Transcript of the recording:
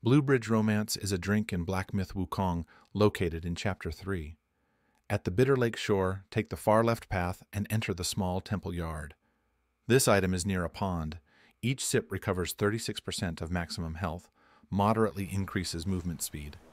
Bluebridge Romance is a drink in Black Myth Wukong located in Chapter 3. At the Bitter Lake shore, take the far left path and enter the small temple yard. This item is near a pond. Each sip recovers 36% of maximum health, moderately increases movement speed.